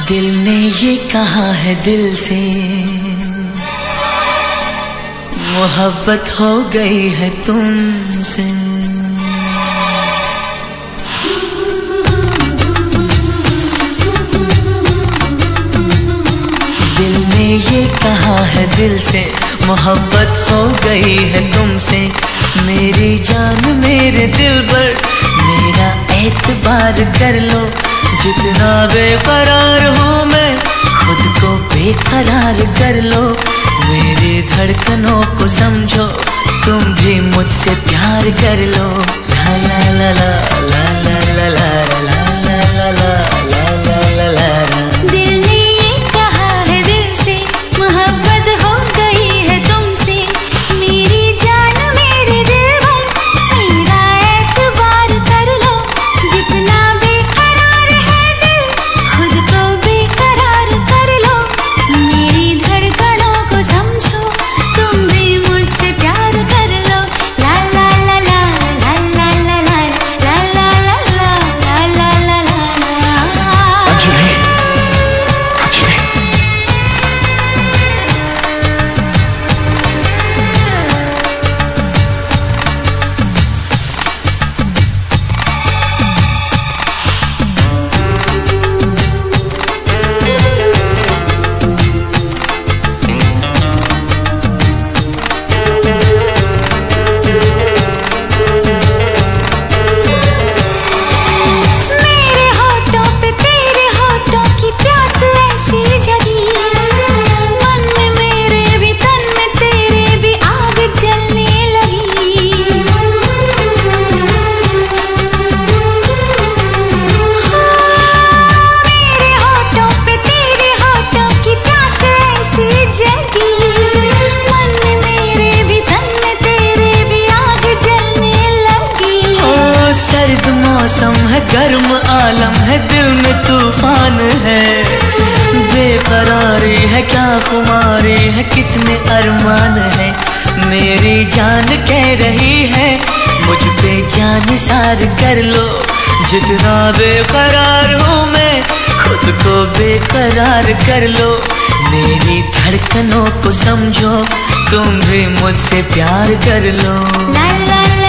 दिल ने ये कहा है दिल से, मोहब्बत हो गई है तुमसे। दिल ने ये कहा है दिल से, मोहब्बत हो गई है तुमसे। मेरी जान मेरे दिल पर मेरा एतबार कर लो, जितना बेकरार हूँ मैं खुद को बेकरार कर लो। मेरी धड़कनों को समझो, तुम भी मुझसे प्यार कर लो। ला ला ला ला ला ला ला ला ला ला ला ला ला ला। दिल ने ये कहा है दिल से, मोहब्बत हो गई है तुमसे। मेरी जान मेरे दिल भर मेरा एतबार कर लो, जितना बेकरार है दिल खुद को बेकरार कर लो। मेरी धड़कनों को समझो, तुम भी मुझसे प्यार कर लो। ला ला ला ला ला ला ला ला ला ला ला ला ला ला। अंजलि, अंजलि, मेरे होठों पे तेरे होठों की प्यास ऐसी जगी, मन में मेरे भी तन में तेरे भी आग जलने लगी। मेरे होठों पे तेरे होठों की प्यास ऐसी जगी, मन में मेरे भी तन में तेरे भी आग जलने लगी। ओ सर्द मौसम है, गर्म आलम है, दिल में तूफान है। बेकरारी है, क्या खुमारी है, कितने अरमान है। मेरी जान कह रही है मुझ पे जान सार कर लो, जितना बेकरार हूँ मैं खुद को बेकरार कर लो। मेरी धड़कनों को समझो, तुम भी मुझसे प्यार कर लो। ला ला